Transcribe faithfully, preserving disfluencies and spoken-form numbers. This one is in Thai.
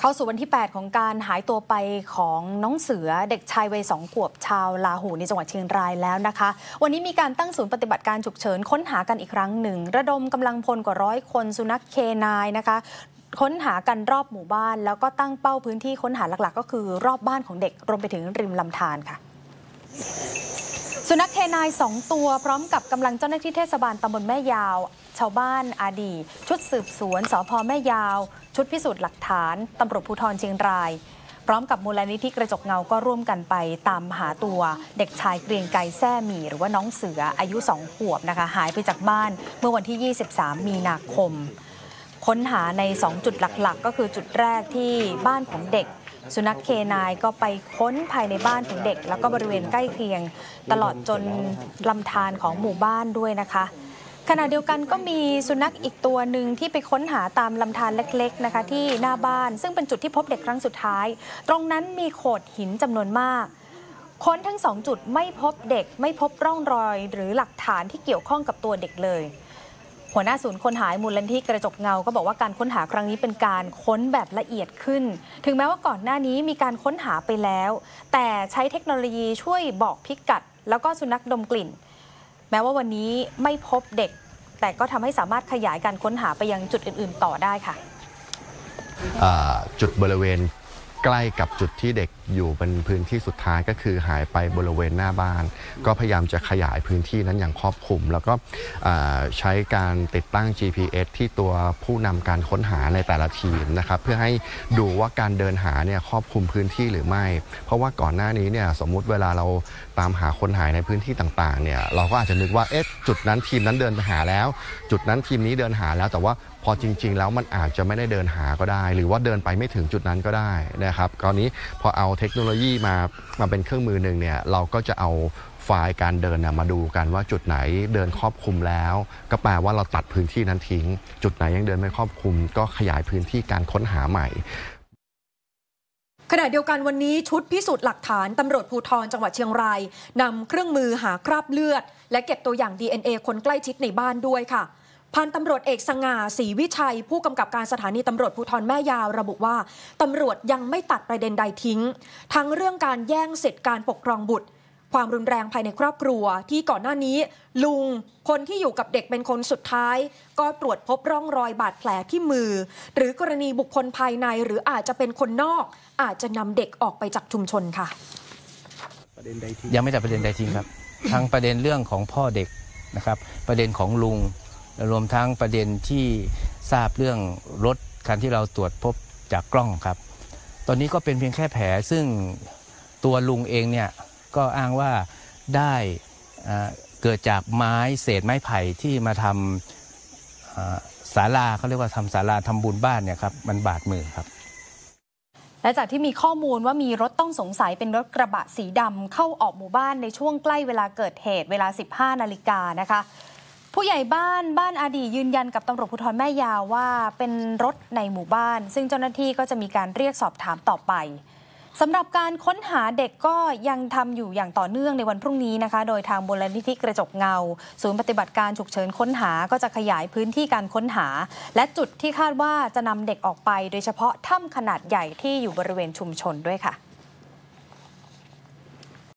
เข้าสู่วันที่แปดของการหายตัวไปของน้องเสือเด็กชายวัยสองขวบชาวลาหูในจังหวัดเชียงรายแล้วนะคะวันนี้มีการตั้งศูนย์ปฏิบัติการฉุกเฉินค้นหากันอีกครั้งหนึ่งระดมกำลังพลกว่าร้อยคนสุนัขเคนายนะคะค้นหากันรอบหมู่บ้านแล้วก็ตั้งเป้าพื้นที่ค้นหาหลักๆก็คือรอบบ้านของเด็กรวมไปถึงริมลำธารค่ะสุนัขเคนายสองตัวพร้อมกับกำลังเจ้าหน้าที่เทศบาลตำบลแม่ยาวชาวบ้านอาดีชุดสืบสวนสภ.แม่ยาวชุดพิสูจน์หลักฐานตำรวจภูธรเชียงรายพร้อมกับมูลนิธิกระจกเงาก็ร่วมกันไปตามหาตัวเด็กชายเกรียงไกรแซ่หมี่หรือว่าน้องเสืออายุสองขวบนะคะหายไปจากบ้านเมื่อวันที่ยี่สิบสามมีนาคมค้นหาในสองจุดหลักๆก็คือจุดแรกที่บ้านของเด็กสุนัขเคนายก็ไปค้นภายในบ้านของเด็กแล้วก็บริเวณใกล้เคียงตลอดจนลำธารของหมู่บ้านด้วยนะคะขณะเดียวกันก็มีสุนัขอีกตัวหนึ่งที่ไปค้นหาตามลำธารเล็กๆนะคะที่หน้าบ้านซึ่งเป็นจุดที่พบเด็กครั้งสุดท้ายตรงนั้นมีโขดหินจำนวนมากค้นทั้งสองจุดไม่พบเด็กไม่พบร่องรอยหรือหลักฐานที่เกี่ยวข้องกับตัวเด็กเลยหัวหน้าศูนย์ค้นหามูลนิธิกระจกเงาก็บอกว่าการค้นหาครั้งนี้เป็นการค้นแบบละเอียดขึ้นถึงแม้ว่าก่อนหน้านี้มีการค้นหาไปแล้วแต่ใช้เทคโนโลยีช่วยบอกพิกัดแล้วก็สุนัขดมกลิ่นแม้ว่าวันนี้ไม่พบเด็กแต่ก็ทำให้สามารถขยายการค้นหาไปยังจุดอื่นๆต่อได้ค่ะจุดบริเวณใกล้กับจุดที่เด็กอยู่เป็นพื้นที่สุดท้ายก็คือหายไปบริเวณหน้าบ้านก็พยายามจะขยายพื้นที่นั้นอย่างครอบคลุมแล้วก็ใช้การติดตั้ง จี พี เอส ที่ตัวผู้นำการค้นหาในแต่ละทีมนะครับเพื่อให้ดูว่าการเดินหาเนี่ยครอบคลุมพื้นที่หรือไม่เพราะว่าก่อนหน้านี้เนี่ยสมมุติเวลาเราตามหาคนหายในพื้นที่ต่างๆเนี่ยเราก็อาจจะนึกว่าเอ๊ะจุดนั้นทีมนั้นเดินไปหาแล้วจุดนั้นทีมนี้เดินหาแล้วแต่ว่าพอจริงๆแล้วมันอาจจะไม่ได้เดินหาก็ได้หรือว่าเดินไปไม่ถึงจุดนั้นก็ได้นะครับคราวนี้พอเอาเทคโนโลยีมามาเป็นเครื่องมือหนึ่งเนี่ยเราก็จะเอาไฟล์การเดินมาดูกันว่าจุดไหนเดินครอบคลุมแล้วก็แปลว่าเราตัดพื้นที่นั้นทิ้งจุดไหนยังเดินไม่ครอบคลุมก็ขยายพื้นที่การค้นหาใหม่ขณะเดียวกันวันนี้ชุดพิสูจน์หลักฐานตำรวจภูธรจังหวัดเชียงรายนำเครื่องมือหาคราบเลือดและเก็บตัวอย่าง ดี เอ็น เอ คนใกล้ชิดในบ้านด้วยค่ะพันตำรวจเอกสง่าศรีวิชัยผู้กำกับการสถานีตำรวจภูธรแม่ยาวระบุว่าตำรวจยังไม่ตัดประเด็นใดทิ้งทั้งเรื่องการแย่งสิทธิการปกครองบุตรความรุนแรงภายในครอบครัวที่ก่อนหน้านี้ลุงคนที่อยู่กับเด็กเป็นคนสุดท้ายก็ตรวจพบร่องรอยบาดแผลที่มือหรือกรณีบุคคลภายในหรืออาจจะเป็นคนนอกอาจจะนำเด็กออกไปจากชุมชนค่ะยังไม่ตัดประเด็นใดทิ้งครับทั้งประเด็นเรื่องของพ่อเด็กนะครับประเด็นของลุงรวมทั้งประเด็นที่ทราบเรื่องรถคันที่เราตรวจพบจากกล้องครับตอนนี้ก็เป็นเพียงแค่แผลซึ่งตัวลุงเองเนี่ยก็อ้างว่าได้เกิดจากไม้เศษไม้ไผ่ที่มาทำศาลาเขาเรียกว่าทำศาลาทำบุญบ้านเนี่ยครับมันบาดมือครับและจากที่มีข้อมูลว่ามีรถต้องสงสัยเป็นรถกระบะสีดำเข้าออกหมู่บ้านในช่วงใกล้เวลาเกิดเหตุเวลา สิบห้านาฬิกานะคะผู้ใหญ่บ้านบ้านอาดียืนยันกับตำรวจภูธรแม่ยาวว่าเป็นรถในหมู่บ้านซึ่งเจ้าหน้าที่ก็จะมีการเรียกสอบถามต่อไปสำหรับการค้นหาเด็กก็ยังทำอยู่อย่างต่อเนื่องในวันพรุ่งนี้นะคะโดยทางมูลนิธิกระจกเงาศูนย์ปฏิบัติการฉุกเฉินค้นหาก็จะขยายพื้นที่การค้นหาและจุดที่คาดว่าจะนำเด็กออกไปโดยเฉพาะถ้ำขนาดใหญ่ที่อยู่บริเวณชุมชนด้วยค่ะ